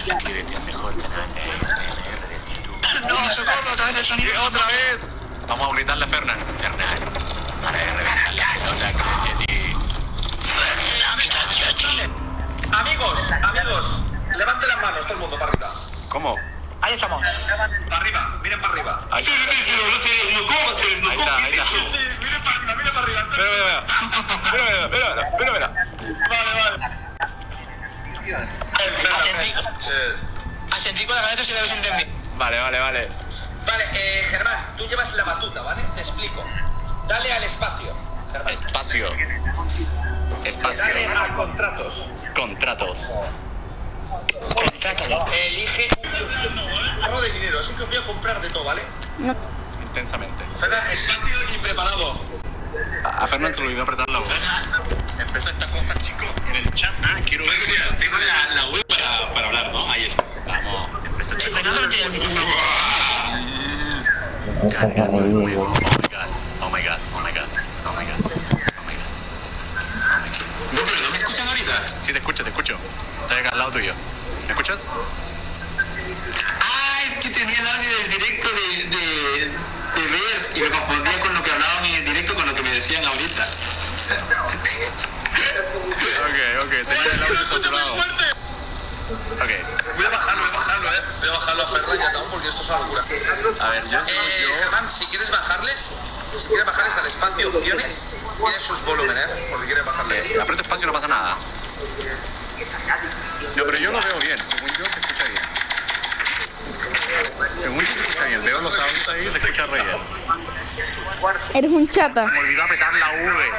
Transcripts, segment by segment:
Suscríbete al mejor canal de ASMR de YouTube. No, socorro, otra vez el sonido. ¡Otra vez! Vamos a gritarle a Fernan. Fernan, para de reventar la pelota con el Yeti. Amigos, levanten las manos, todo el mundo para arriba. ¿Cómo? Ahí estamos. Para arriba, miren para arriba. Ahí está. Ahí está. Sí, miren para arriba. Mira. Vale. Asentí con la cabeza si lo habéis entendido. Vale. Vale, Germán, tú llevas la batuta, ¿vale? Te explico. Dale al espacio, Germán. Espacio. Dale a contratos. Contratos. Elige un carro de dinero, así que os voy a comprar de todo, ¿vale? Intensamente. Fernan, espacio y preparado. A Fernan se le olvidó apretar la U. Empezó esta cosa, chicos, en el chat. Quiero ver si tengo la U para hablar, ¿no? Ahí está. Vamos. Fernando no tiene el micrófono. Oh my god. No, pero ¿no me escuchan ahorita? Sí, te escucho. Estoy acá al lado tuyo. ¿Me escuchas? Ah, es que tenía el audio del directo de Bears y me confundía con lo que hablaban en el directo con lo que me decían ahorita. Ok, tenía el audio saturado. Ok. Voy a bajarlo, Voy a bajarlo a Fernan y acabamos porque esto es una locura. A ver, yo Germán, si quieres bajarles al espacio opciones, tienes sus volúmenes, porque quieres bajarles. aprieto espacio, no pasa nada. No, pero yo lo veo bien. Según yo, se escucha bien. Veo los audios ahí y se escucha re bien. Eres un chata. Se me olvidó apretar la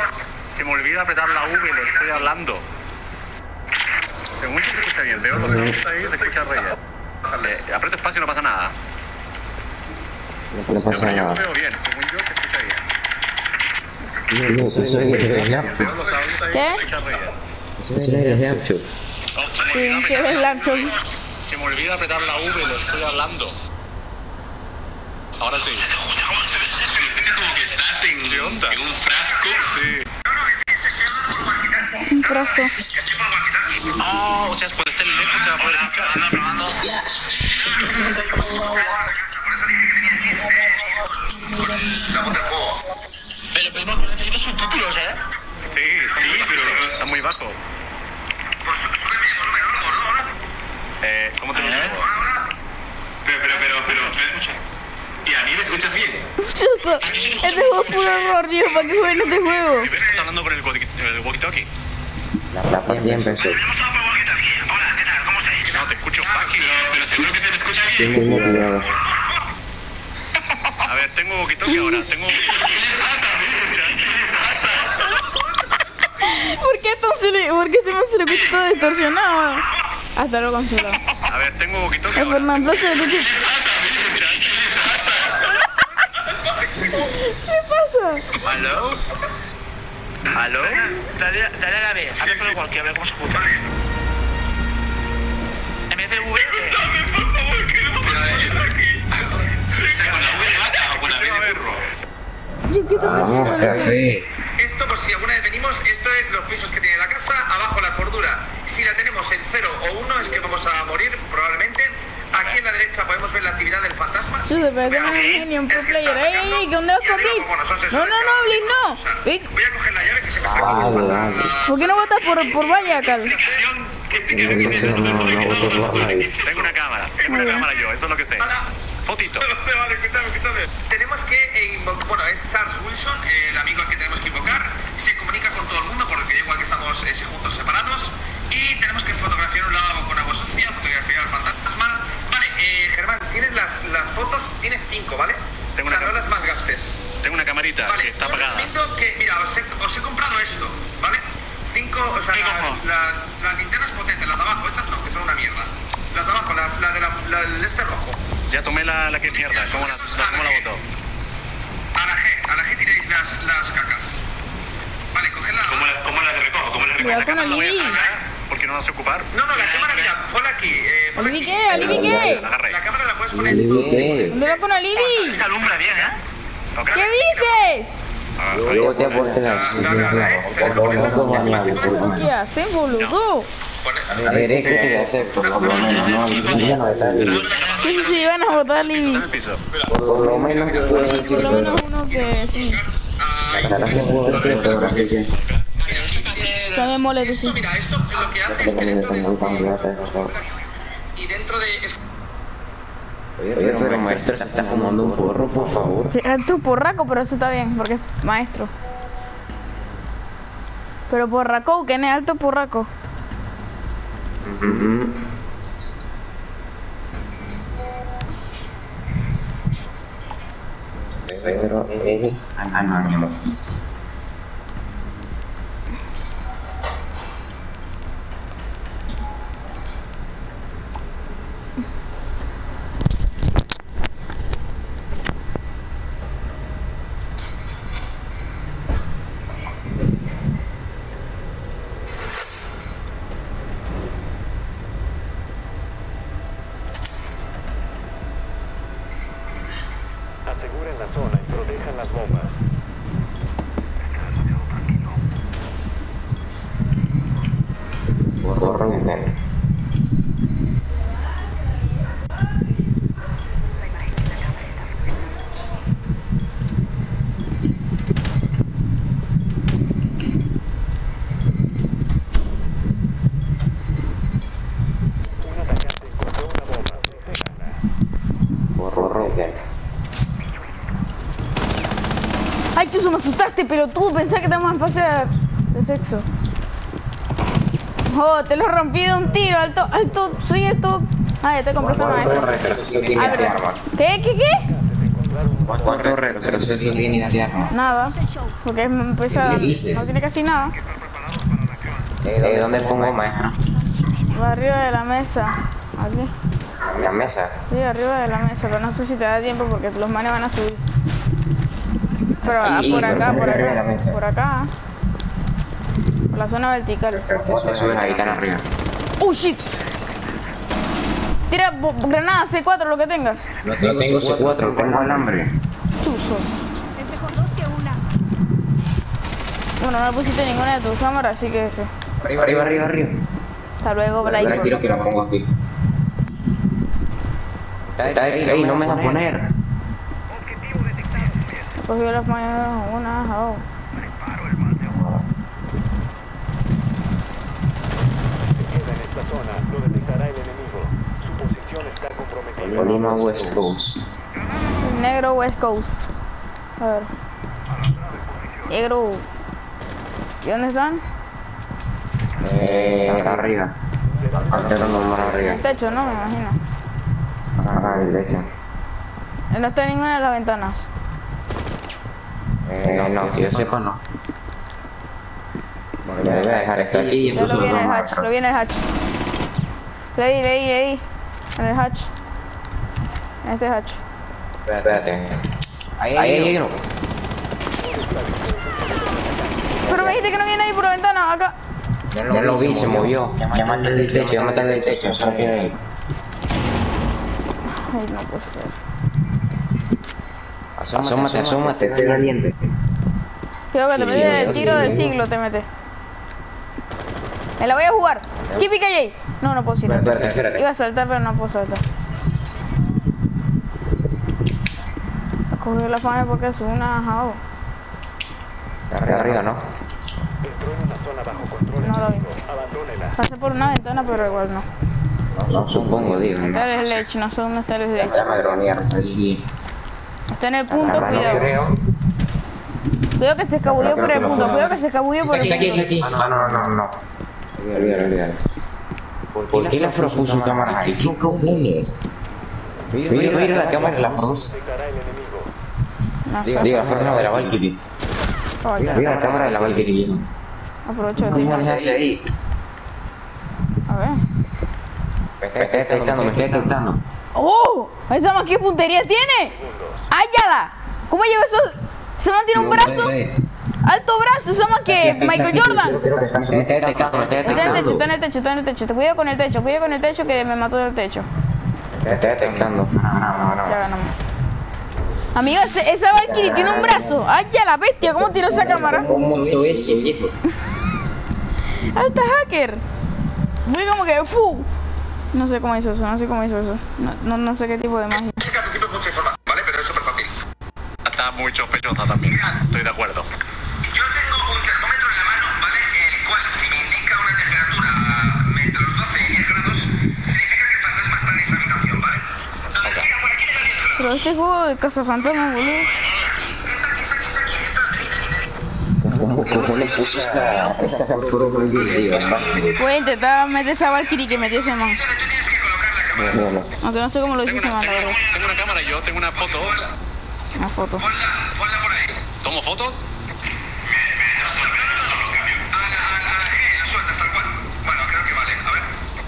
V. Le estoy hablando. Según yo, se escucha bien. Veo los audios ahí y se escucha re bien. Aprieto espacio, no pasa nada. No pasa Yo lo nada. veo bien. Según yo, se escucha bien. No, eso es el laptop. Veo los audios ahí y se escucha re bien. Eso es el laptop. Sí, si eres laptop. Se me olvida apretar la V, le estoy hablando. Ahora sí. Escucha como que estás ¿Qué onda? en un frasco. Sí. Un frasco. Oh, o sea, cuando esté lejos se va a poder escuchar. Pero necesitas subtítulos, ¿eh? Sí, pero está muy bajo. ¿Cómo te lo subo? Pero, ¿me escuchas? ¿Y a mí me escuchas bien? Chuzo, este juego es puro error, tío. ¿Para qué juegan este juego? ¿Estás hablando por el walkie-talkie? La partida empezó. Hola, ¿qué tal? ¿Cómo estáis? No, te escucho bajo. Pero seguro que se me escucha bien. Tengo cuidado. A ver, tengo walkie-talkie ahora. ¿Qué le pasa? ¿Por qué este man se le escucha todo distorsionado? Hasta lo canceló. A ver, tengo walkie-talkie A ahora. Fernando se le escucha. ¿Qué pasa? ¿Aló? ¿Aló? Dale a la B, habla por cualquiera, a ver cómo se escucha. En vez de V, ¿con la V de vaca o con la B de burro? Vamos, café. Esto, pues si alguna vez venimos, esto es los pisos que tiene la casa, abajo la cordura. Si la tenemos en 0 o 1 es que vamos a morir, probablemente. Aquí en la derecha podemos ver la actividad del fantasma. Chuzo, pero este man es un genio, un pro player. ¡Ey, qué onda con Blitz! No, Blitz, no. Blitz, Voy a coger la llave que se me está Vale. ¿por qué no votas por Vallecal? No voto por nadie. Tengo una cámara yo, eso es lo que sé. Fotito. Vale, escúchame. Tenemos que bueno, es Charles Wilson, el amigo al que tenemos que invocar. Se comunica con todo el mundo porque igual que estamos juntos separados. Y tenemos que fotografiar un lado con agua sucia, fotografiar al fantasma. Vale, Germán, tienes las fotos, tienes 5, ¿vale? Tengo o sea, una no las más gastes. Tengo una camarita Vale, que está yo apagada. recomiendo que, mira, os he comprado esto, ¿vale? 5, o sea, las linternas potentes, las de abajo, estas no, que son una mierda. Las de abajo, la del este rojo. Ya tomé la que es mierda. ¿Cómo la botó? A la G tiráis las cacas. Vale, cogedla. ¿Cómo las recojo? ¿Cómo las recojo? Cuidado con La voy a Alibi. sacar porque no la sé ocupar. No, la cámara, mira, ponla aquí. ¿Alibi qué? ¿Alibi qué? La agarré. La cámara la puedes poner. ¿Qué? ¿Dónde va con Alibi? Se alumbra bien, ¿eh? Ok. ¿Qué dices? Yo te aporté la ¿Qué haces, boludo? Veré que te acepto, por lo menos, no, ya no está libre. Sí, van a votar Libby. En el piso. Por lo menos yo puedo decir Por lo menos uno que sí. la verdad que puedo decir, pero así que... Se me molesta, sí. Mira, esto lo que hace es que dentro de y dentro de Oye, pero maestro, se está fumando un porro, por favor. Tu porraco, pero eso está bien, porque es maestro. Pero porraco, que no es alto porraco. Pero es anónimo. Aseguren la zona y protejan las bombas. Porro, mujer. Un atacante encontró una bomba. Deténganla. Porro, mujer. Ay, chuzo, me asustaste, pero tú pensás que estamos en fase de sexo. Oh, te lo rompí de un tiro, alto, soy esto. Ay, te compré esta ¿Cuánto maestra. retroceso tiene de arma? ¿Qué? ¿Cuánto retroceso tiene de arma? Nada, porque empieza, ¿Qué dices? no tiene casi nada. ¿Dónde pongo maestra? Va arriba de la mesa, aquí. La mesa. Sí, arriba de la mesa, pero no sé si te da tiempo porque los manes van a subir. Pero Y por acá, arriba de la mesa. por acá. Por la zona vertical. Te subes ahí tan arriba. ¡Oh, shit! Tira granada C4, lo que tengas. No tengo C4, tengo alambre. Chuzo. Bueno, no pusiste ninguna de tus cámaras, así que F. Arriba. Hasta luego, Ahora quiero Blake. que lo pongo aquí. Está ahí, no me vas a poner. Cogió las manos una, oh. Se queda en esta zona, lo detectará el enemigo. Su posición está comprometida. Colima West Coast. Negro West Coast. A ver. Negro. ¿Y dónde están? Arriba. Pero no más En arriba. el techo, ¿no? Me imagino. Ajá, el techo. No está en ninguna de las ventanas. No, que yo sepa no. Ya voy a dejar esto aquí y Ya entonces lo vi en el vamos a hatch, lo vi en el hatch. Leí. En el hatch. En este hatch. Espérate. Ahí uno. Pero me dijiste que no viene ahí por la ventana, acá. Ya lo vi, se movió. Llámate del techo, llámate del techo. Eso que hay. Ay, no puede ser. Asómate, sé valiente. Creo que te Sí, metes sí, el tiro sí. del siglo, te metes. Me la voy a jugar. Keep it, KJ. No puedo ir. Espérate. Iba a saltar, pero no puedo saltar. Cogió la fama porque es una jao. Arriba, ¿no? Entró en una zona bajo control No lo vi. enemigo. Abandónela. Pasé por una ventana, pero igual no. No, supongo, digo. ¿no? Está el sledge, no sé dónde está el sledge. Ya me dronearon, sí. Está en el punto, No cuidado. creo. Cuidado que se escabulló por el punto, cuidado que se escabulló por el punto. Aquí. No. Olvídalo. ¿Por qué la Frost puso su cámara ahí? ¿Qué cojones? Mira la cámara de la Frost. Detectará el enemigo. No, Diga, Frost no, de la Valkyrie. Mira la cámara de la Valkyrie. aprovecho de ¿Cómo se tirar. hace ahí? A ver. Me estoy detectando. ¡Oh! ¿Esa más qué puntería tiene? ¡Áyala! ¿Cómo lleva eso? ¿Se mantiene un brazo? ¡Alto brazo! ¿Esa más que Michael Jordan? Me estoy detectando. Está en el techo. Cuidado con el techo que me mató del techo. Me estoy detectando. No. Ya ganamos. Amigo, esa Valkyrie tiene un brazo. ¡Ay, ya la bestia! ¿Cómo tiró esa cámara? ¿Cómo hizo eso, viejo? ¡Alta hacker! Muy como que ¡fu! No sé cómo hizo eso, no sé cómo hizo eso. No sé qué tipo de magia. Es que al principio mucha información, ¿vale? Pero es súper fácil. Está muy sospechosa también. Estoy de acuerdo. Yo tengo un termómetro en la mano, ¿vale? El cual, si me indica una temperatura entre los 12 y 10 grados, significa que el fantasma está en esa habitación, ¿vale? Entonces, mira, por aquí me da 10 grados. Pero este juego de cazafantasmas, boludo. ¿Cómo le puso esa captura con el video? Voy a intentar meter esa Valkyrie que metió ese man. Bueno, Aunque no sé cómo lo hizo Tengo ese man, la verdad. una cámara y yo tengo una foto. Una foto. Ponla por ahí. ¿Tomo fotos? La sueltas tal cual. Bueno, creo que vale. A ver.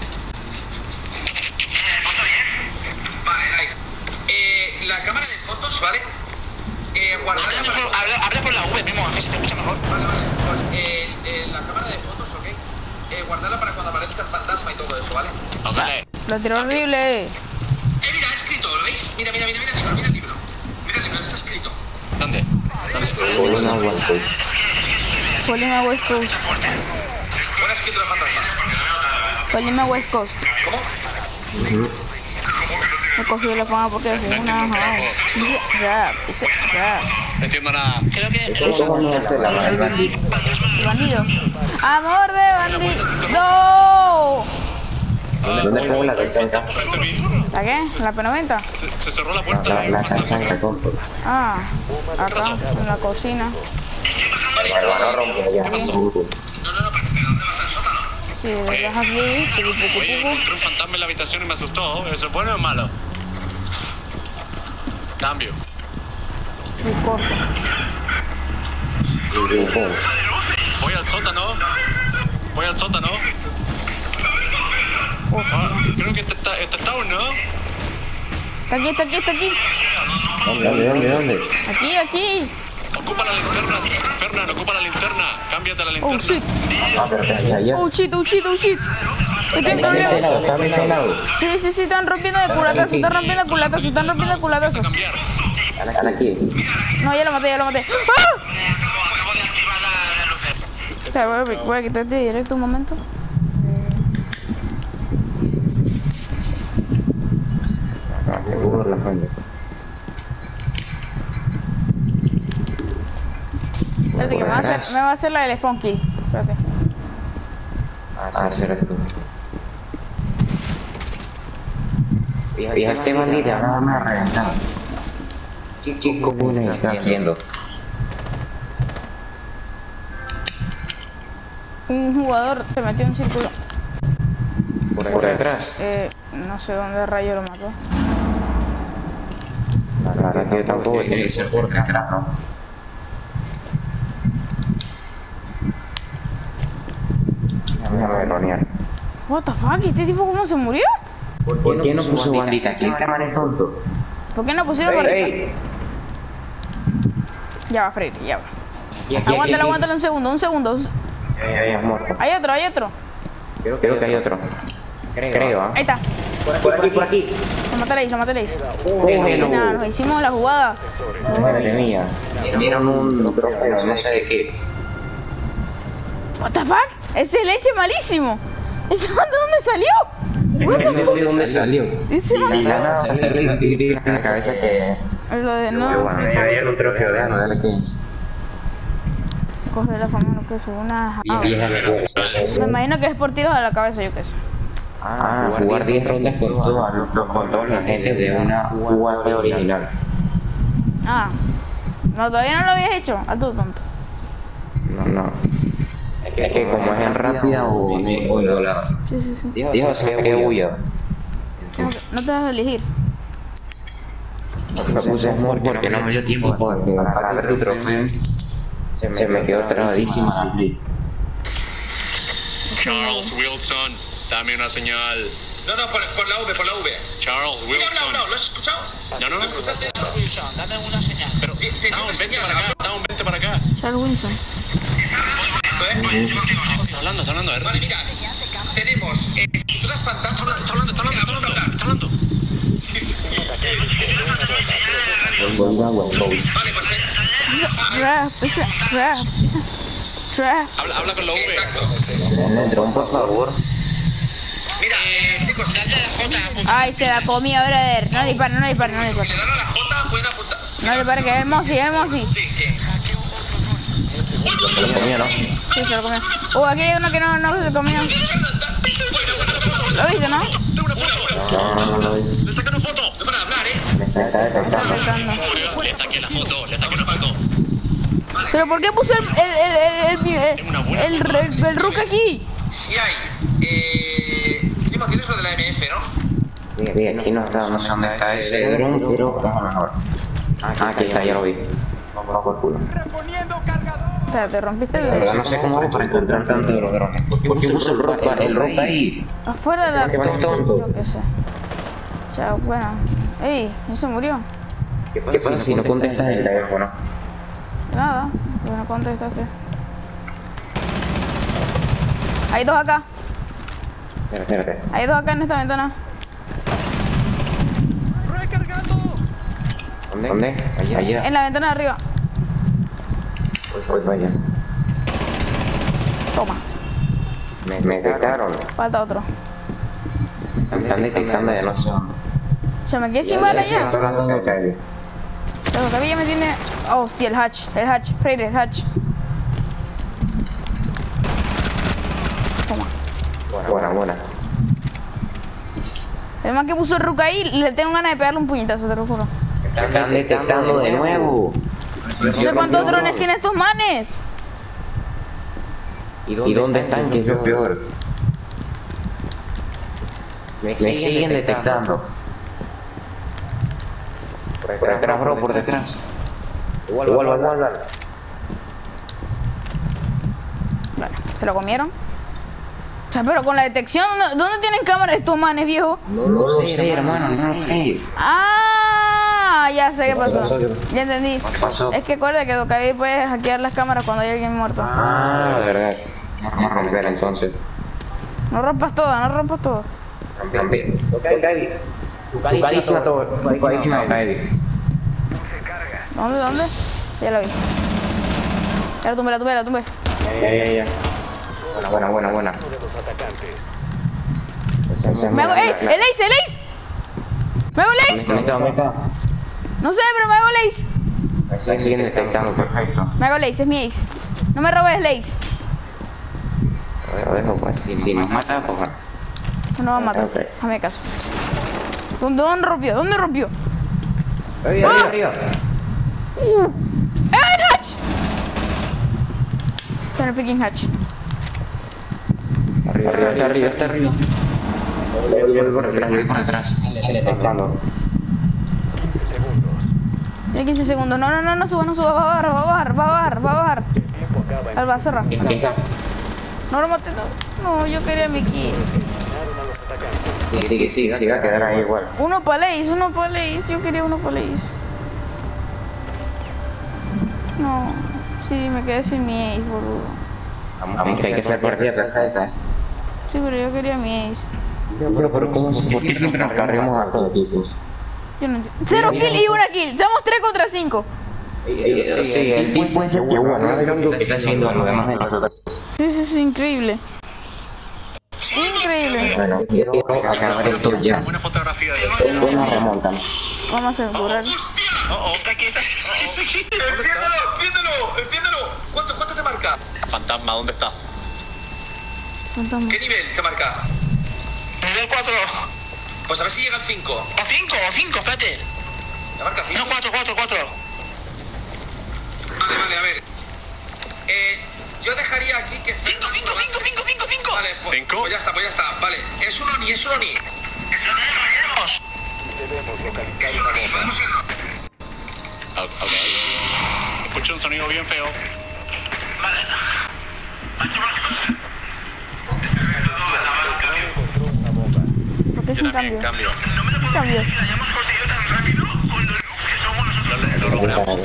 ¿Foto bien? Vale, nice. La cámara de fotos, ¿vale? Guardarla para... Habla por la V, mismo, a mí se te escucha mejor. Vale. Pues la cámara de fotos, ¿ok? Guardarla para cuando aparezca el fantasma y todo eso, ¿vale? Ok. Lo tiró horrible. Mira, ha escrito, ¿lo veis? Mira el libro, mira el libro. Mira el libro, está escrito. ¿Dónde? ¿Dónde está? Polina West Coast. Polima West Coast. Buena escritura fantasma. Polima West Coast. ¿Cómo? Me cogió la fama porque es una... Dice rap. No entiendo nada. Creo que... ¿Cómo no hace la mano del bandido? ¿El bandido? ¡Amor de bandido! ¡No! ¿Dónde pongo la chancha? ¿La qué? ¿La P90? Se cerró la puerta. La chancha compro. Ah, acá, en la cocina. No rompe ya. Sí, lo dejas aquí, Oye, encontré un fantasma en la habitación y me asustó. ¿Eso es bueno o es malo? Cambio. muy corto. Voy al sótano. Creo que este está down, ¿no? Está aquí. ¿Dónde? Aquí. Ocupa la linterna. Fernan, ocupa la linterna. Cámbiate la linterna. Oh shit. Pero que hacía allá. Oh shit. Estoy en Está de este lado, problemas. está de este lado. Sí, están rompiendo de culatazo, Cambiar. Están aquí. No, ya lo maté. ¡Ah! O sea, voy a quitarte directo un momento. Seguro la coña. Espérate que me va a hacer la del spawn kill. Espérate. Será tú. Fíjate, bandita, nada me ha reventado. ¿Qué cojones está haciendo? Un jugador se metió en un círculo. Por detrás. No sé dónde rayo lo mató. La verdad que yo tampoco tiene que ser por detrás, ¿no? Déjame ronear. What the fuck, ¿este tipo cómo se murió? ¿Por qué no puso bandita aquí? El cámara es tonto. ¿Por qué no pusieron para Ya va, Freddy, ya va. Aguántalo un segundo. Ya es muerto. Hay otro. Creo que hay otro. Creo, ¿ah? Ahí está. Por aquí. Lo matéis. Nada, nos hicimos la jugada. Madre mía. Dieron un trofeo, no sé de qué. What the fuck? Ese leche malísimo. ¿Ese man de dónde salió? No sé dónde salió. Ese man. Y la nada, en la cabeza que... Lo de no. Bueno, ya dieron un trofeo, déjame ver qué es. Coge la fama, no que es una. Vieja Me imagino que es por tiros a la cabeza, yo qué sé. Jugar 10 rondas con toda la gente de una jugada original. No, todavía no lo habías hecho. A tu tonto. No. Es que como es en rápida o la... Sí. Dijo, se me huya. No te vas a elegir. Lo puse small porque no me dio tiempo porque para ver el trofeo se me quedó trabadísima la play. Charles Wilson, dame una señal. No, por la V. Charles Mira, Wilson. ¿lo has escuchado? No. ¿Lo escuchaste? Wilson, dame una señal. Pero, vente para acá. Charles Wilson. Está hablando, a ver. Vale, mira, tenemos estructuras fantasmas. Está hablando. Vale, pues Habla con la V. El dron, por favor. mira, chicos, Dale a la J, apunta. Ay, se la comió, brother. No dispara, no dispara, no si dispara. le dan a la J, pueden apuntar. No dispara, que es Mosi, es Mosi. Sí, que. Lo comió, ¿no? Sí, se lo comió. Aquí hay uno que no se comió. ¿Lo viste, no? No lo vi. Le saqué una foto. No para hablar, Me está detectando. Le saqué la foto, le saqué una foto. ¿Pero por qué puse el Rook aquí? Si hay. Tienes lo de la MF, ¿no? Sí, aquí no sé dónde está ese dron, pero vamos mejor. Aquí está, ya lo vi. Vamos por culo. Espérate, rompiste La verdad no sé cómo hago para encontrar tanto de los drones. ¿Por qué puso el rock ahí? afuera de la... Este man es tonto. Yo qué sé. Chao, bueno. Ey, no se murió. ¿Qué pasa si no contestas el teléfono? Nada, yo no contestaste. Hay dos acá. Espérate. Hay dos acá en esta ventana. ¿Dónde? Allá. En la ventana de arriba. Pues vaya. Toma. Me detectaron. Falta otro. Me están detectando de no sé dónde. Se me quedé sin bala ya. Estoy hablando de calle. Pero todavía me tiene... Oh, hostia, el hatch. Freire, el hatch. Toma. Buena. El man que puso el Rook ahí, le tengo ganas de pegarle un puñetazo, te lo juro. Me están detectando de nuevo. No sé cuántos drones tienen estos manes. ¿Y dónde están? Que es lo peor. Me siguen detectando. Por detrás, bro, por detrás. Igual. Bueno, se lo comieron. O sea, pero con la detección, ¿dónde tienen cámaras estos manes, viejo? No lo sé, hermano, no lo sé. Ah, ya sé qué pasó. Ya entendí. ¿Qué pasó? Es que acuerda que Dokabi puede hackear las cámaras cuando hay alguien muerto. Ah, de verdad. Vamos a romper entonces. No rompas todo, no rompas todo. Romper. Tocadísima todo. Tocadísima Dokabi. ¿Dónde? Ya lo vi. Ya la tumbé. Ya. Buena. Me hago... ¡El Ace! ¡Me hago el Ace! ¿Dónde está? No sé, pero me hago el Ace. Me siguen detectando, perfecto. Me hago el Ace, es mi Ace. No me robes el Ace. Lo dejo pues. Si nos mata, pues bueno. No va a matar. Ok. Hazme caso. ¿Dónde rompió? Arriba. ¡El hatch! Está en el freaking hatch. Está arriba. Voy por detrás. Me siguen detectando. Tiene 15 segundos. No suba. Va a bajar. Alba, cerra. Aquí está. No lo maté, no, yo quería mi kill. Sí, va a quedar ahí igual. Uno para Lace. Yo quería uno para Lace. No, sí, me quedé sin mi Ace, boludo. Vamos, que hay que hacer partida perfecta. Sí, pero yo quería mi Ace. Pero ¿por qué siempre nos cargamos a todos equipos? Yo no entiendo. 0 kill y 1 kill. Estamos 3 contra 5. Sí, el tipo es que bueno, es lo único que está haciendo a los demás de nosotros. Sí, increíble. Bueno, quiero acabar esto ya. Una fotografía de Después nos remontan. Vamos a asegurar. Está aquí. Enciéndelo. ¿Cuánto te marca? Fantasma, ¿dónde está? Fantasma. ¿Qué nivel te marca? Nivel 4. Pues a ver si llega al 5. O 5, espérate. ¿Te marca 5? No, 4. Vale, a ver. Yo dejaría aquí que... 5. Vale, pues ya está. Vale, es un Oni. Debemos localizar una bomba. Ok. Escucho un sonido bien feo. Encontró una bomba. ¿Por qué es un cambio? Cambio. Cambio. Lo logramos.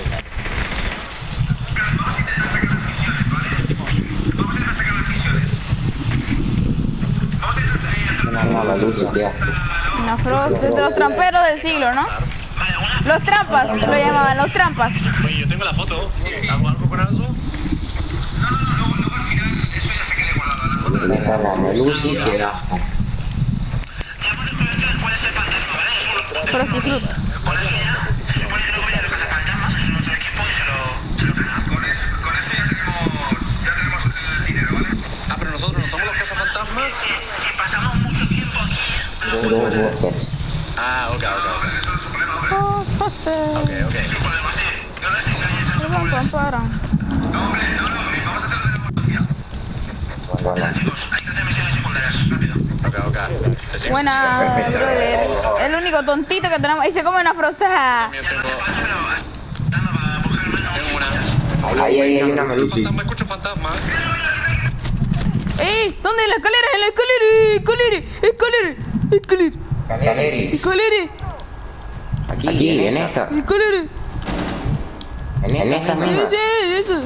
La luz, ya. Una Frost es de los tramperos del siglo, ¿no? Vale, Los trampas, lo llamaban, los trampas. Oye, yo tengo la foto. ¿Hago algo con eso? Luego al final, eso ya sé que le he guardado. Me está la Melusi que da. Frosty Fruit. Ah, pero nosotros no somos los cazafantasmas. Ah, ok. Ok. Buena, brother. El único tontito que tenemos. Ahí se come una frosta. También tengo una. Ahí hay una Melusi. Escucho fantasma. ¡Ey! ¿Dónde? En la escalera, en la escalera. Escalera. Aquí, en esta. Escalera. En esta misma. Eso.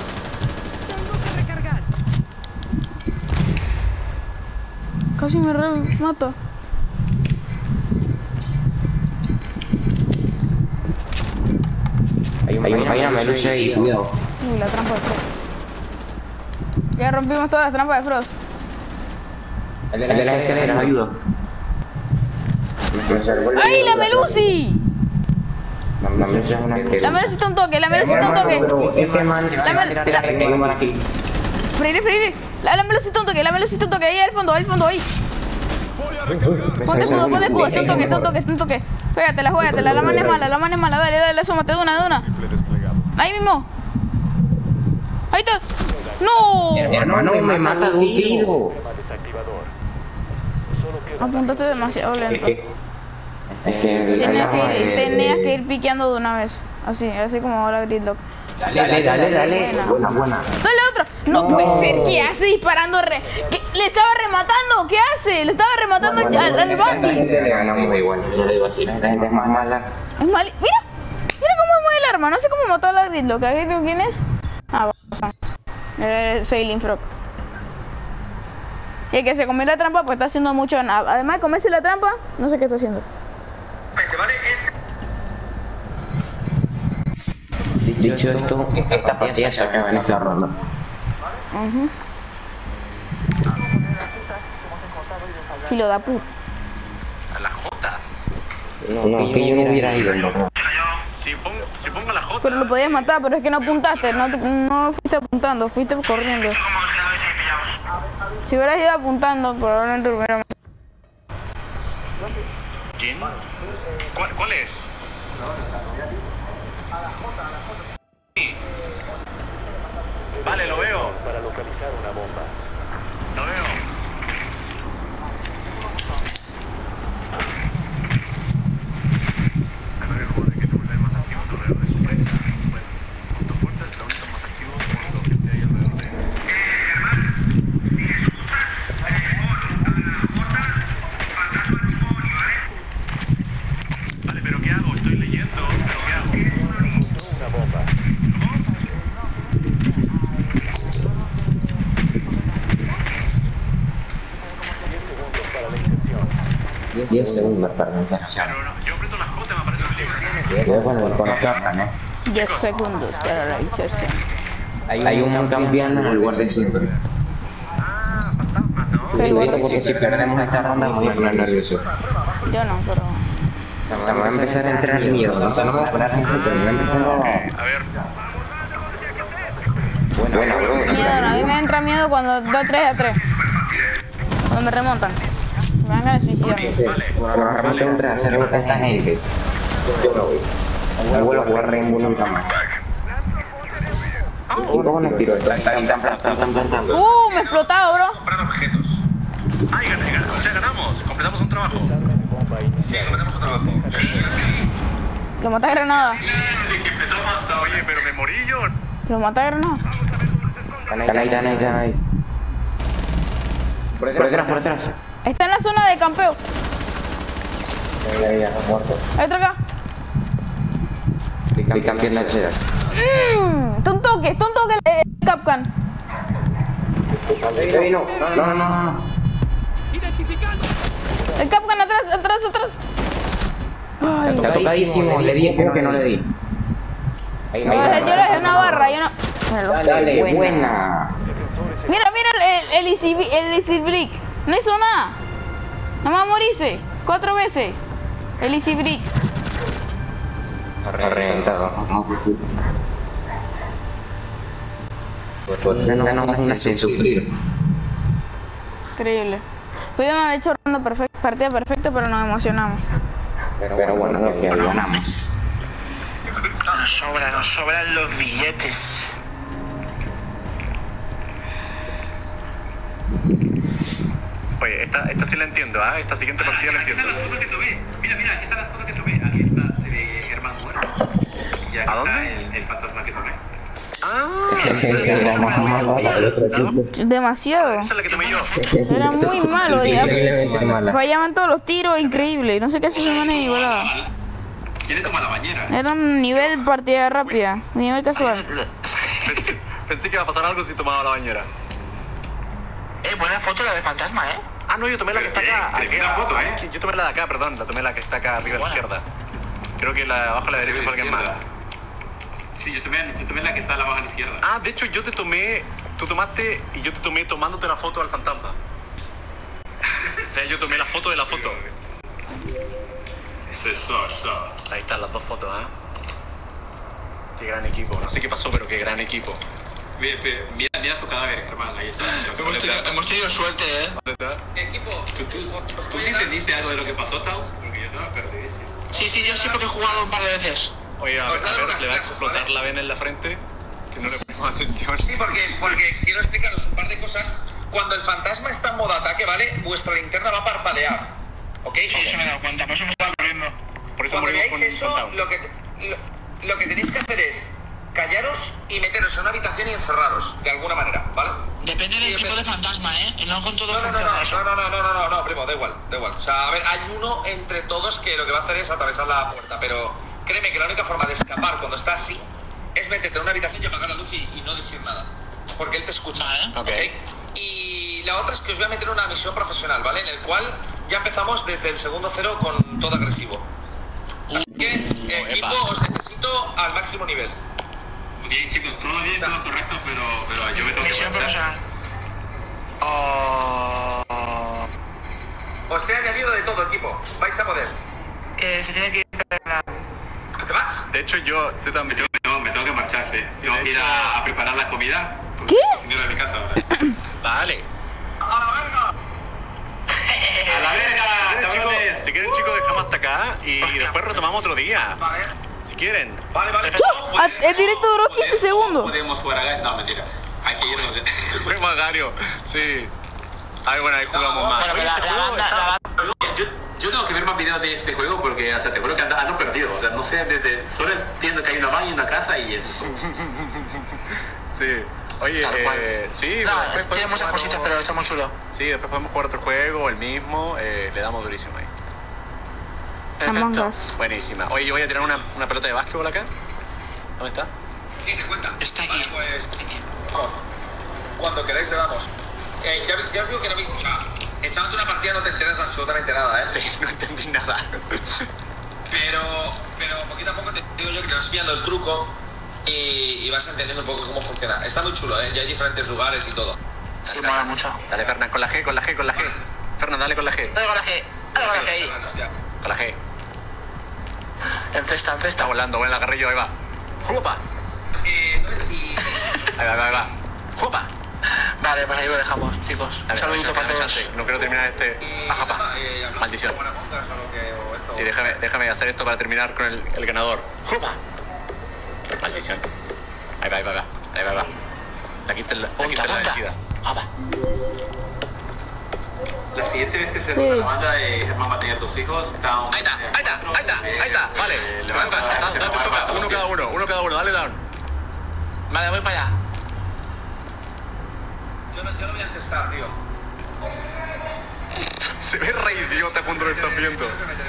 Casi me mata. Hay una Melusi ahí, cuidado. Uy, la trampa de Frost. Ya rompimos todas las trampas de Frost. El de las escaleras, ayuda. ¡Ay, la Melusi! La Melusi es una que... La Melusi está un toque, la Melusi está un toque. Pero este man se va a tirar la que tengo por aquí. Freire. La Melusi está un toque, ahí al fondo, ahí. Ponte escudo, está un toque. Juégatela, la mano es mala, dale, asómate de una. Ahí mismo. Ahí está. ¡No! Hermano, me mata de un tiro. Apuntaste demasiado lento. Es que Tenías que ir piqueando de una vez. Así como ahora Gridlock. Dale. Buena. Dale otra. No puede ser. ¿Qué hace disparando? Le estaba rematando. ¿Qué hace? Le estaba rematando al Bambi. Le ganamos igual. Yo le digo así, la gente es más mala. Es mal. Mira cómo mueve el arma. No sé cómo mató a la Gridlock. ¿Quién es? Ah, el Sailing Frog. Y el que se comió la trampa pues está haciendo mucho nada. Además de comerse la trampa, no sé qué está haciendo. Dicho esto, esta partida se acaba en esta ronda. Filo de puta. A la J. No, que yo no hubiera ido, loco. Si pongo la J. Pero lo podías matar, pero es que no apuntaste, no fuiste apuntando, fuiste corriendo. Si hubieras ido apuntando, probablemente hubiera... ¿Quién? ¿Cuál es? Sí. Vale, lo veo. Para localizar una bomba. Lo veo. A ver, joder, que se vuelven más activos alrededor de su presa. Bueno, puntos fuertes aún son más activos cuando gente hay alrededor de ellos. Vale, pero ¿qué hago? Estoy leyendo. ¿Pero qué hago? Una bomba. 10 segundos para la inserción. Pero no, yo aprieto la J y me aparece un libro. Voy con los cartas, 10 segundos para la inserción. Hay un campeón en el guardia siempre. Ah, fantasmas, ¿no? Cuidado porque si perdemos esta ronda me voy a poner nervioso. Yo no, pero... O sea, me va a empezar a entrar miedo. No me voy a poner nervioso, pero me va a empezar a... A ver. Buena, bro. Miedo, no, a mí me entra miedo cuando da 3-3. Cuando me remontan. Me van a suicidarme. Sí, bueno, realmente un hacer esta gente. Yo me voy. Me vuelvo a jugar Rainbow nunca más. ¿Y cómo nos tiró? Están plantando. Me he explotado, bro. Comprar objetos. Ay, o sea, ganamos. Completamos un trabajo. Sí, completamos un trabajo. Sí. Lo maté a granada. Empezamos hasta, oye, pero me morí yo. Lo maté a granada. Están ahí. Por detrás. Está en la zona de campeo. Ya, muerto. Hay otro acá. El campeón de Cheddar. Está un toque el Capcan. No. El Capcan atrás. Ay, tocadísimo. Le di, espero que no le di. Ahí, Yo le dejé una barra, yo no. Dale, buena. Mira, el Easy Brick. No hizo nada. Nada más morirse 4 veces. El Easy Brick. Reventado. Pues ganamos una sin sufrir. Increíble. Pudimos haber hecho partida perfecta, pero nos emocionamos. Pero bueno, lo que ganamos. Nos sobran los billetes. Oye, esta sí la entiendo, ¿ah? Esta siguiente partida la entiendo. Aquí están las fotos que tomé. Mira, aquí están las fotos que tomé. Aquí está, se ve Germán muerto. Y aquí ¿A dónde? está el fantasma que tomé. Demasiado. Esa es la que tomé yo. Era muy malo, Increíblemente mala. fallaban todos los tiros, increíble. No sé qué hace ese man ahí, ¿verdad? ¿Quién le toma la bañera? Era un nivel partida rápida, nivel casual. Pensé que iba a pasar algo si tomaba la bañera. Buena foto la de fantasma, Ah, no, yo tomé la que está acá. Tremenda foto, Yo tomé la de acá, perdón. La tomé la que está acá arriba a la izquierda. Creo que la de abajo a la derecha fue alguien más. Sí, yo tomé la que está abajo a la izquierda. Ah, de hecho yo te tomé, tú tomaste y yo te tomé tomándote la foto al fantasma. O sea, yo tomé la foto de la foto. Ese es eso. Ahí están las dos fotos, ¿ah? Qué gran equipo. No sé qué pasó, pero qué gran equipo. Mira tu cadáver, Germán. Ahí está. Hemos tenido suerte, Equipo, ¿tú sí entendiste algo de lo que pasó, Tau? Porque yo estaba perdidísimo. Sí, yo sí porque he jugado un par de veces. Oye, a ver, le va a explotar la vena en la frente. Que no le ponemos atención. Sí, porque quiero explicaros un par de cosas. Cuando el fantasma está en modo ataque, ¿vale? Vuestra linterna va a parpadear. ¿Ok? Sí, se me he dado cuenta, por eso me estaba corriendo. Por eso Cuando morimos veáis con eso, Fantasma. lo que tenéis que hacer es callaros y meteros en una habitación y encerraros, de alguna manera, ¿vale? Depende del tipo de fantasma, y no con todo No, funciona eso. no, primo, da igual. O sea, a ver, hay uno entre todos que lo que va a hacer es atravesar la puerta, pero créeme que la única forma de escapar cuando está así es meterte en una habitación y apagar la luz y no decir nada, porque él te escucha, Ok. Y la otra es que os voy a meter en una misión profesional, ¿vale? En el cual ya empezamos desde el segundo cero con todo agresivo. Así que, equipo, os necesito al máximo nivel. Bien, chicos, todo bien, todo correcto, pero yo me tengo que Misión marchar. profesional. Os he añadido de todo, equipo. Vais a poder. Se tiene que ir ¿Te vas? De hecho, yo también. Me tengo que marchar, sí. Tengo que ir a preparar la comida. ¿Qué? Cocinero de mi casa ahora. Dale. ¡A la verga! Si quieren, chicos, dejamos hasta acá y después retomamos otro día. Vale. Si quieren. Vale. El directo duró 15 segundos. Podemos jugar a... No, mentira. Hay que irnos. Juguemos a Gario. Sí. Ay, bueno, ahí jugamos más. Bueno, Oye, la este juego banda- está- la Yo tengo que ver más videos de este juego porque, o sea, te juro que ando perdido. O sea, no sé, solo entiendo que hay una baña y una casa y eso. Sí. Oye, Tal cual. sí, No, pero después tiene muchas jugar cositas, otro- pero está muy chulo. Sí, después podemos jugar otro juego, el mismo, le damos durísimo ahí. Among Perfecto. Us. Buenísima. Oye, yo voy a tirar una pelota de básquetbol acá. ¿Dónde está? Sí, te cuenta. Está aquí. Vale, pues, vamos. Cuando queráis le damos. Ya os digo que no me... O sea, echándote una partida no te enteras de absolutamente nada, ¿eh? Sí, no entendí nada. Pero poquito a poco te digo yo que te vas pillando el truco y vas entendiendo un poco cómo funciona. Está muy chulo, ¿eh? Ya hay diferentes lugares y todo. Sí, mola mucho. Dale, Fernan, con la G. Fernan, dale con la G. Dale con la G. Dale con la G ahí. Ya. Con la G. En cesta. Está volando, bueno, la agarré yo, ahí va. ¡Jupa! Es que no sé si... Ahí va. ¡Jupa! Vale, pues ahí lo dejamos, chicos. Un saludito para todos. No quiero terminar este. Ajapa. Maldición. Sí, déjame hacer esto para terminar con el ganador. ¡Jupa! Maldición. Ahí va. La quita la vencida. ¡Jupa! La siguiente vez que se Sí. reúna la banda de Germán va a tener 2 hijos. Ahí está. Vale. Le va a Date, toca. Uno cada uno. Dale down. Vale, voy para allá. Yo no voy a encestar, tío. Se ve re idiota cuando lo estás viendo.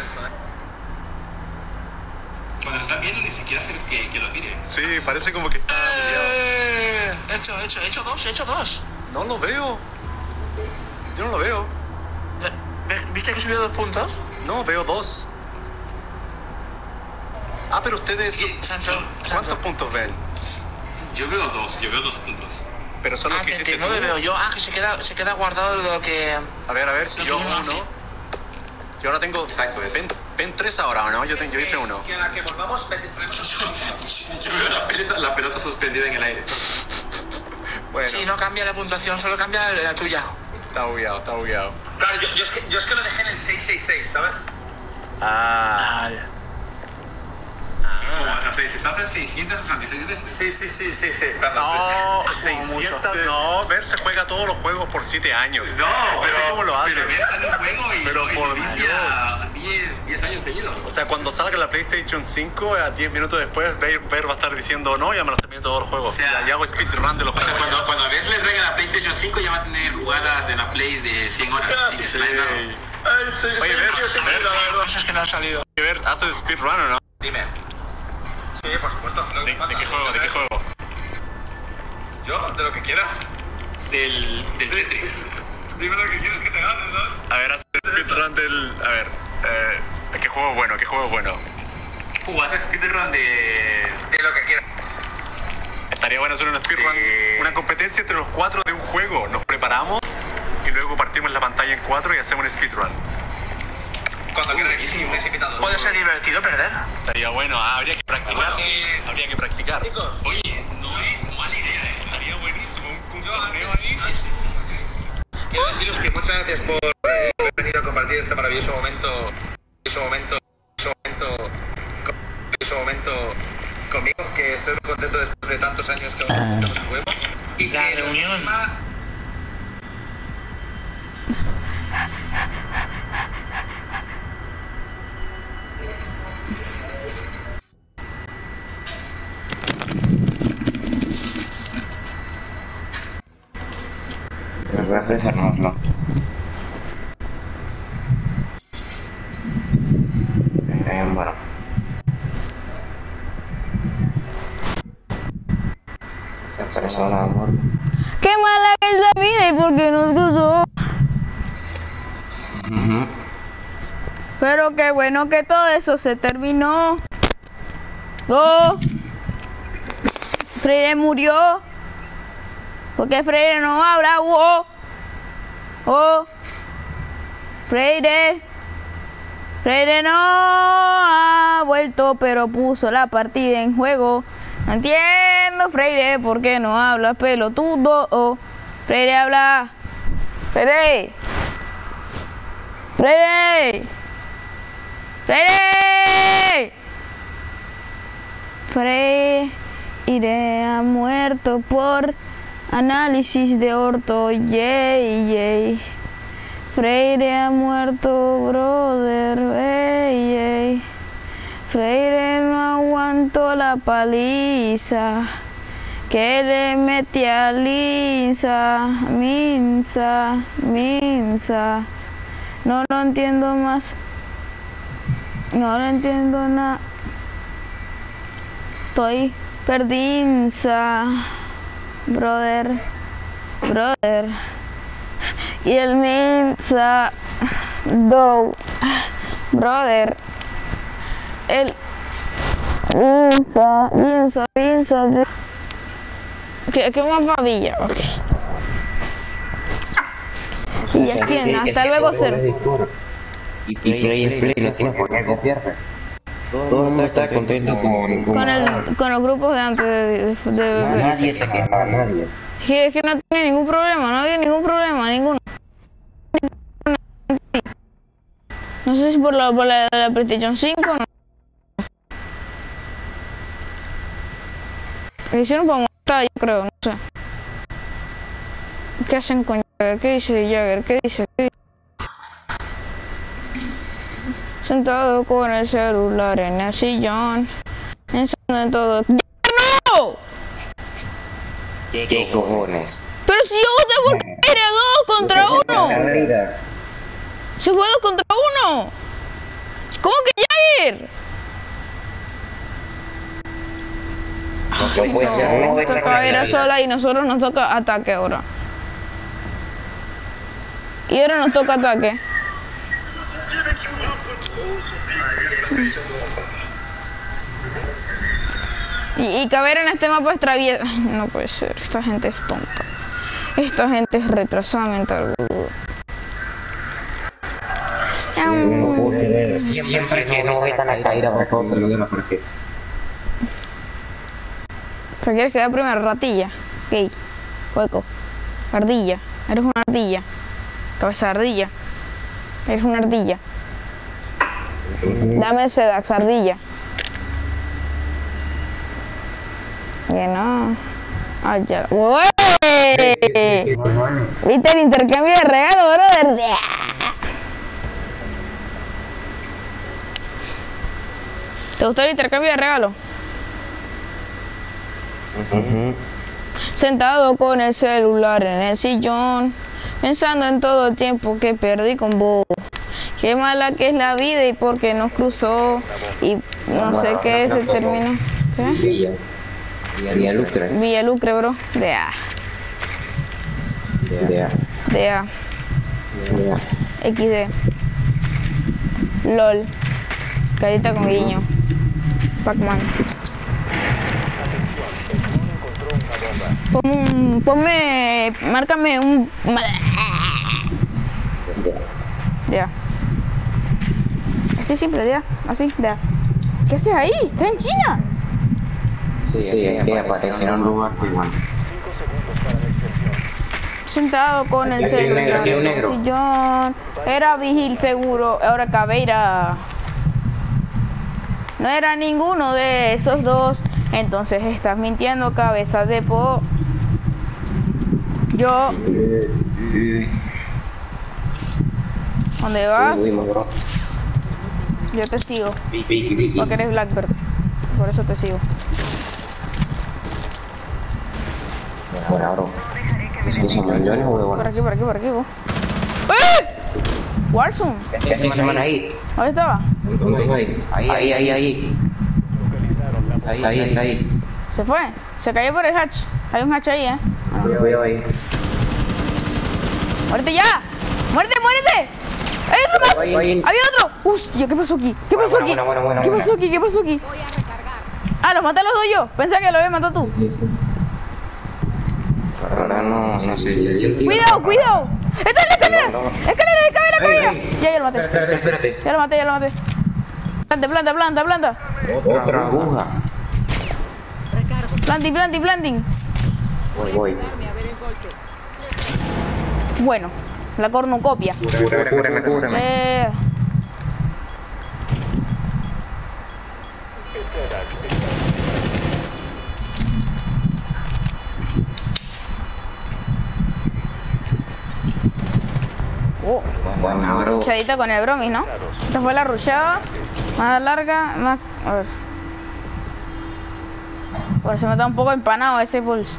Cuando lo estás viendo ni siquiera hacer que lo tire. Sí, parece como que está bugueado. He hecho dos. No lo veo. Yo no lo veo. ¿Viste que subió 2 puntos? No, veo 2. Ah, pero ustedes... ¿Cuántos puntos ven? Yo veo 2 puntos. Pero son los que hiciste 39 veo yo. Que se queda guardado lo que... A ver, si yo uno... Yo ahora tengo... Exacto, eso. Ven 3 ahora, ¿no? Yo hice uno. Que a la que volvamos, Yo veo la pelota suspendida en el aire. Bueno, Sí, no cambia la puntuación, solo cambia la tuya. está bugueado. Claro, yo es que lo dejé en el 666, ¿sabes? Ah. O sea, si estás en 666 veces. Sí. No, 600, no, Ver se juega todos los juegos por 7 años. No, sé cómo lo hace. Pero ya sale un juego y Pero lo por inicia 10 años seguidos. O sea, cuando salga la PlayStation 5, a 10 minutos después, Ver va a estar diciendo, no, ya me los terminé todos los juegos. O sea, ya hago speedrun de los O sea, juegos. cuando a veces le traigan la PlayStation 5 ya va a tener jugadas de la Play de 100 horas. Y que se la den dado. Oye, Ver, Cosas que no han salido. Ver, ¿haces speedrun o no? Dime. Sí, por supuesto. ¿De qué juego? Yo, de lo que quieras. Del Tetris. Dime lo que quieres que te gane, ¿no? A ver, haces speedrun del... A ver, ¿qué juego es bueno? Haces speedrun de lo que quieras. Estaría bueno hacer una speedrun, una competencia entre los 4 de un juego. Nos preparamos y luego partimos la pantalla en 4 y hacemos un speedrun. Cuando quieras, estáis invitados. Puede ser divertido perder. Estaría bueno, habría que practicar. Habría que practicar. Chicos, Oye, no es mala idea esa. Estaría buenísimo, un torneo ahí. quiero deciros que muchas gracias por haber venido a compartir este maravilloso momento conmigo, que estoy muy contento después de tantos años que hemos el juego. Y La que reunión. Voy a ofrecérnoslo. Bueno. Esta persona, amor. Qué mala que es la vida y por qué nos cruzó. Pero qué bueno que todo eso se terminó. Oh, Freire murió. Porque Freire no habla. Freire no ha vuelto, pero puso la partida en juego. No entiendo, Freire, ¿por qué no habla, pelotudo? Freire habla. Freire. Freire ha muerto por análisis de orto. Yay. Freire ha muerto, brother. Yay. Freire no aguantó la paliza que le metí a Minsa. No lo entiendo más. No lo entiendo nada. Estoy perdinza. Brother. Y el Minsa. Brother. El Minsa. ¿Qué más babilla? Okay. Y ya tiene, hasta luego, Cero. Y Play no tiene por qué copiarme. Todo el mundo está contento con los grupos de antes de nadie se queja, nadie. Es que no tiene ningún problema, ninguno. No sé si por la PlayStation 5 o no. Lo hicieron para montar, yo creo, no sé. ¿Qué hacen con Jagger? ¿Qué dice Jagger? ¿Qué dice? Sentado con el celular en el sillón, pensando en todo. ¡No! ¿Qué cojones? Pero si yo voté por Freire, 2 contra 1. Se fue 2 contra 1. ¿Cómo que Jagger? No puede ser, no Toca ir sola y nosotros nos toca ataque ahora. Y ahora nos toca ataque. Y caber en este mapa es traviesa. No puede ser, esta gente es tonta. Esta gente es retrasada mental, boludo. Siempre que no metan a caer a todo perdido la partida. ¿Qué quieres quedar primero? Ratilla. Gay. Hueco. Ardilla. Eres una ardilla. Cabeza de ardilla. Eres una ardilla. Dame ese Dax, ardilla. Que no. Ah, ya. ¡Ué! ¿Viste el intercambio de regalo, brother? ¿Te gustó el intercambio de regalo? Sentado con el celular en el sillón, pensando en todo el tiempo que perdí con vos. Qué mala que es la vida y por qué nos cruzó. Y no sé qué se terminó. ¿Qué? Villa Lucre. Villa Lucre, bro. DA. XD. LOL. Carita con guiño. Pac-Man. Márcame un... Ya. Así simple, ya. Así, ya. ¿Qué haces ahí? ¿Estás en China? Sí, es que aparece en un lugar igual. Sentado con el celular en el sillón. Era vigil seguro, ahora Caveira. No era ninguno de esos dos. Entonces estás mintiendo, cabeza de po. Yo. ¿Dónde vas? Yo te sigo. Porque eres Blackbird. Por eso te sigo. Por aquí, vos. ¡Eh! Warzone. ¿Qué se van ahí? ¿Dónde estaba? Ahí. Está ahí. ¿Se fue? Se cayó por el hatch. Hay un hatch ahí, Veo ahí. ¡Muérete ya! ¡Muérete! ¡Hay otro más! ¡Había otro! ¡Hostia! ¿Qué pasó aquí? ¿Qué pasó aquí? Ah, los maté a los dos yo. Pensaba que lo había matado tú. Sí. Ahora no sé. ¡Cuidado! ¡Está en la escalera! ¡Escalera! Ya lo maté. Espérate. Ya lo maté. Planta. Otra aguja. Planting. Voy. Bueno, la cornucopia. Cúbreme. Bueno, bro. Ruchadita con el bromis, ¿no? Esta fue la ruchada más larga, más... A ver. Por eso me está un poco empanado ese pulso.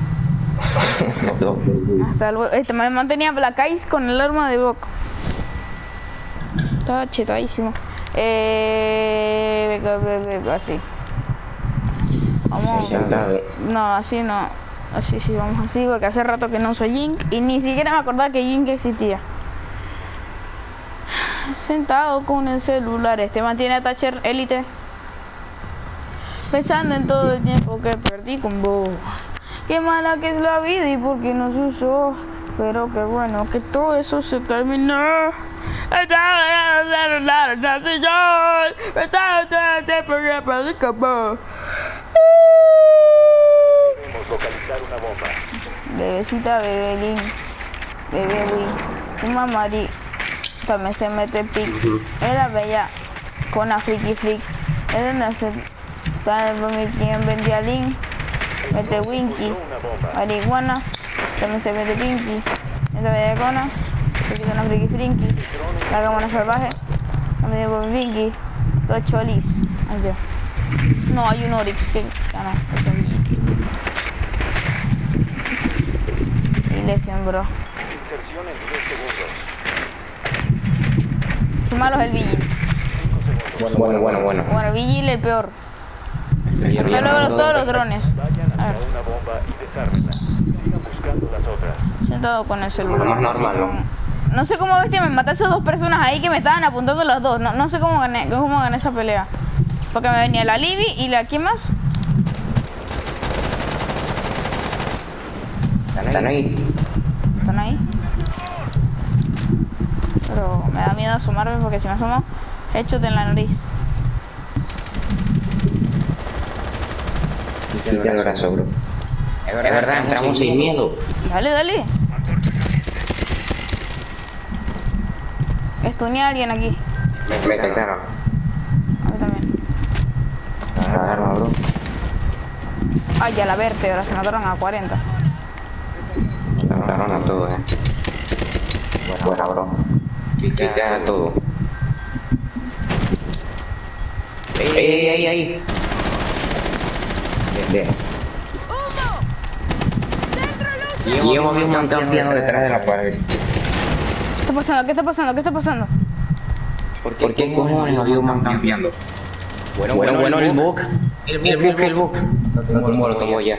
Hasta luego. Me mantenía Black Ice con el arma de Boca. Estaba chetadísimo. Así. Vamos. No, así no. Así sí, vamos así, porque hace rato que no uso Jink y ni siquiera me acordaba que Jink existía. Sentado con el celular, mantiene a Thatcher Elite. Pensando en todo el tiempo que perdí con vos. Qué mala que es la vida y por qué no se usó. Pero qué bueno que todo eso se terminó. Localizar una bomba. Bebecita, bebelín, bebé Wii, una Mari, también se mete pic, era bella, con la friki flick, es donde se está el quien vendía link, mete Winky, marihuana, también se mete Pinky, esa bella cona, se quita una friki flinky, la cámara salvaje, también de Pinky, dos cholis, allá. No, hay un Oryx que gana, lesión, bro. Inserción en 10 segundos. Qué malo es el Vigil. Bueno. Bueno, Vigil el peor. Yo luego todos los drones. Vayan hacia una bomba y desármenla. Sigan buscando las otras. Sentado con el celular. Más normal, No sé cómo bestia me mataste a dos personas ahí que me estaban apuntando las dos. No sé cómo gané esa pelea. Porque me venía la Libby y la... ¿Quién más? ¿Están ahí? ¿Están ahí? Pero me da miedo asomarme porque si me asomo, headshot en la nariz. Quita el brazo, bro. Es verdad, entramos sin miedo. Dale, dale. Estuñé a alguien aquí. Me detectaron. A mí también. Arma, bro. Ay, a la vértebra, se mataron a 40. Mataron a todos, Buena, bro. Quita todo. ¡Ey! Bien. Y hemos visto un man campeando detrás de la pared. ¿Qué está pasando? ¿Qué está pasando? ¿Qué está pasando? ¿Por qué cojones había un man campeando? Bueno, el bug. El bug. Lo tomo ya.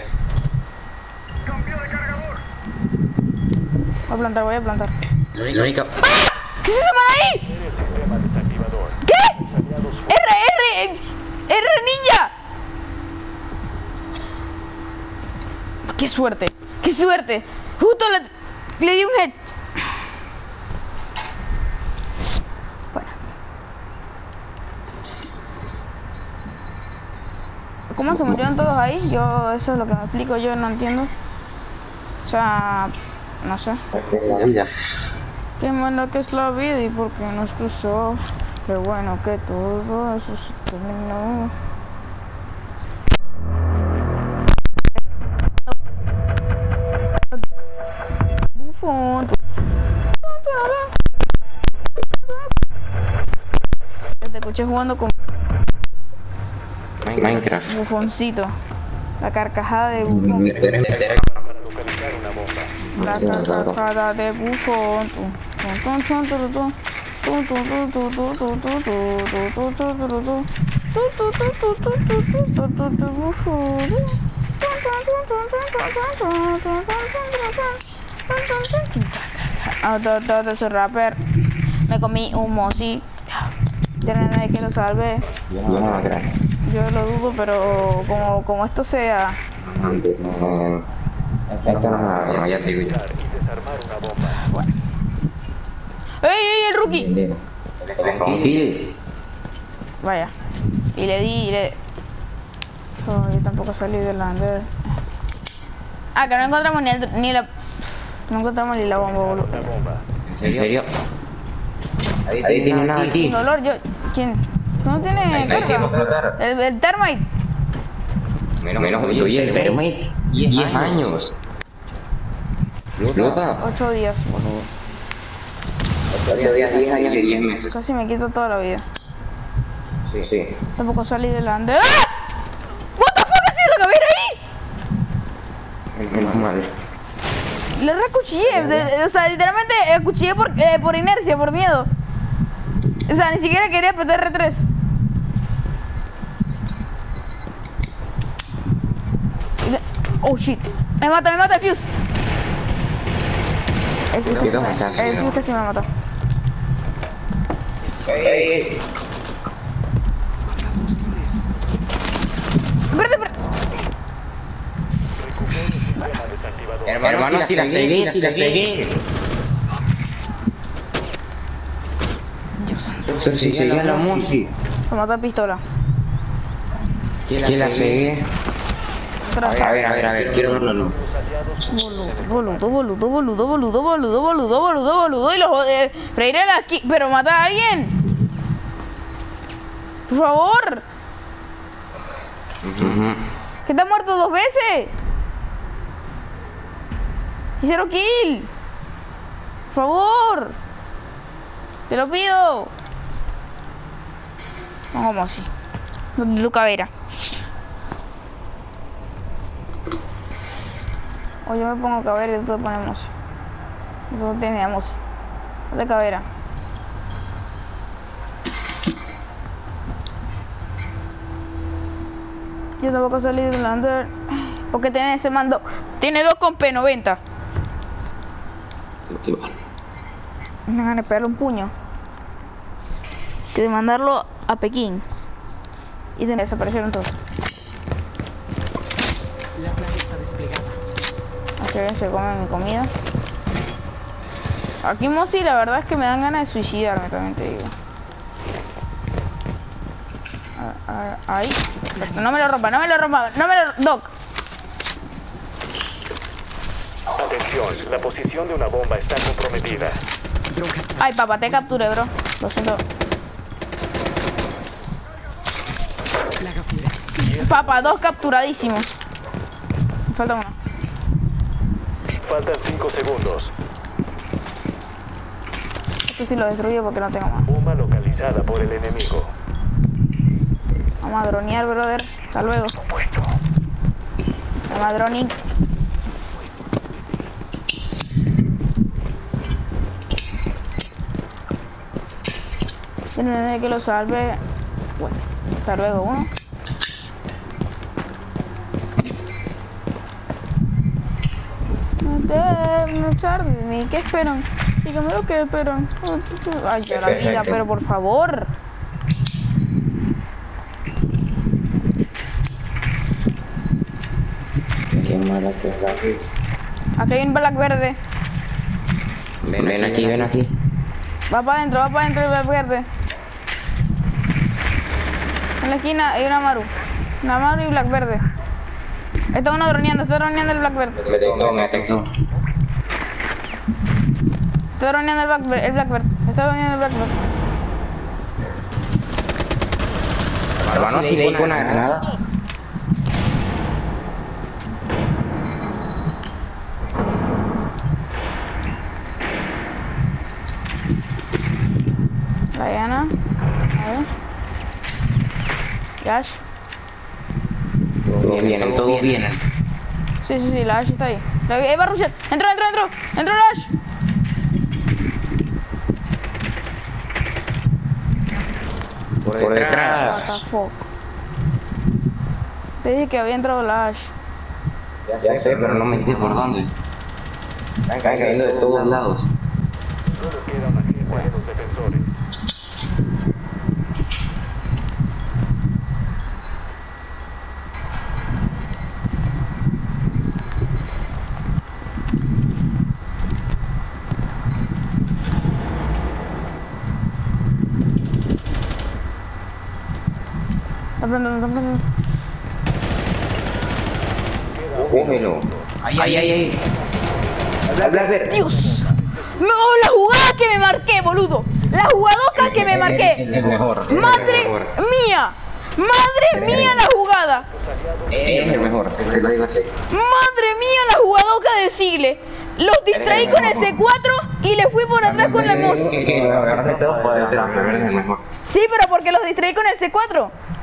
Voy a plantar. La única... ¿Qué es ese man ahí? Sistema desactivador. ¿Qué? ¡R ninja! ¡Qué suerte! ¡Qué suerte! Justo le di un head. Bueno. ¿Cómo se murieron todos ahí? Eso es lo que me explico, yo no entiendo. O sea, no sé. La vida. Qué mala que es la vida y por qué nos cruzó. Qué bueno que todo eso se terminó. Bufón. Te escuché jugando con Minecraft. bufoncito. La carcajada de bufón. Para localizar una bomba. La carcajada de bufón. Ese rapper. Me comí un mozi. Tiene nadie que lo salve. Yo lo dudo, pero como esto sea. Esto no, ya te digo yo. Y desarmar una bomba. Bueno. ¡Ey, el rookie! Confíe. Vaya. Y le di. Oh, yo tampoco salí del lander. Ah, que no encontramos ni la. No encontramos ni la bomba, boludo. Una bomba. ¿En serio? Ahí tiene nada aquí. El olor, ¿quién? ¿No tiene carga? El termite. Menos tú y el termite. 10 años. Flota. 8 días, boludo. 8 días, 10 años y 10 meses. Casi me quito toda la vida. Sí. Tampoco salí del lander. ¡Ah! ¿What the fuck es lo que viene ahí? Menos mal. Le recuchillé, o sea, literalmente cuchillé por inercia, por miedo. O sea, ni siquiera quería apretar R3. Oh shit, me mata el Fuse. El Fuse casi me mata. Ey. Espérate. Recupere el sistema desactivador. Hermano, si la seguí. Dios santo. Pero si seguía la música. Me mata pistola. ¿Quién la seguí? A ver, quiero verlo, no. Boludo. Y los Freire aquí, pero mata a alguien. Por favor. Que está muerto 2 veces. Y 0 kill. Por favor. Te lo pido. Vamos así. Luca Vera. O yo me pongo Caveira y tú te ponemos. Nosotros teníamos. De Caveira. Yo tampoco salí del lander. Porque tiene ese mando. Tiene 2 con P90. Me van a pegarle un puño. Que de mandarlo a Pekín. Y desaparecieron todos. La plaga está desplegada. Que se come mi comida. Aquí Mosi, la verdad es que me dan ganas de suicidarme, también te digo. Ahí. No me lo rompa, no me lo rompa, no me lo... Doc. Atención, la posición de una bomba está comprometida. Ay, papá, te capturé, bro. Lo siento. Papá, 2 capturadísimos. Me falta uno. Faltan 5 segundos. Este sí lo destruyo porque no tengo más. Bomba localizada por el enemigo. Vamos a dronear, brother. Hasta luego. Vamos a droning. Tiene que lo salve. Bueno, hasta luego, uno. No tarde de mí, ¿qué esperan? Dígame lo que esperan. Ay, ya la vida, pero por favor. Qué mala que es la vida. Aquí hay un black verde. Ven aquí, ven aquí. Va para adentro el black verde. En la esquina hay una Maru. Una Maru y black verde. Está uno droneando el black verde. Me detectó. Está droneando el black verde. Está droneando el black verde. Hermano, si veis con una granada. Diana. A ver. Yash. Todos vienen. Sí, la Ash está ahí. Ahí va a rushear. Entró la Ash. Por detrás. What the fuck. Te dije que había entrado la Ash. Ya sé, pero no me entiendo por dónde. Están cayendo de todos lados. Solo queda una agenda de los defensores. Está prendiendo. Cómelo. Ahí. Dios. No, la jugada que me marqué, boludo. La jugadoca que me marqué. Es el mejor. Madre mía. Madre mía la jugada. Es el mejor, te lo digo así. Madre mía la jugadoca del Sigle. Los distraí con el C4 y le fui por atrás con la mouse. Que lo agarraste todo por detrás, pero eres el mejor. Sí, pero porque los distraí con el C4.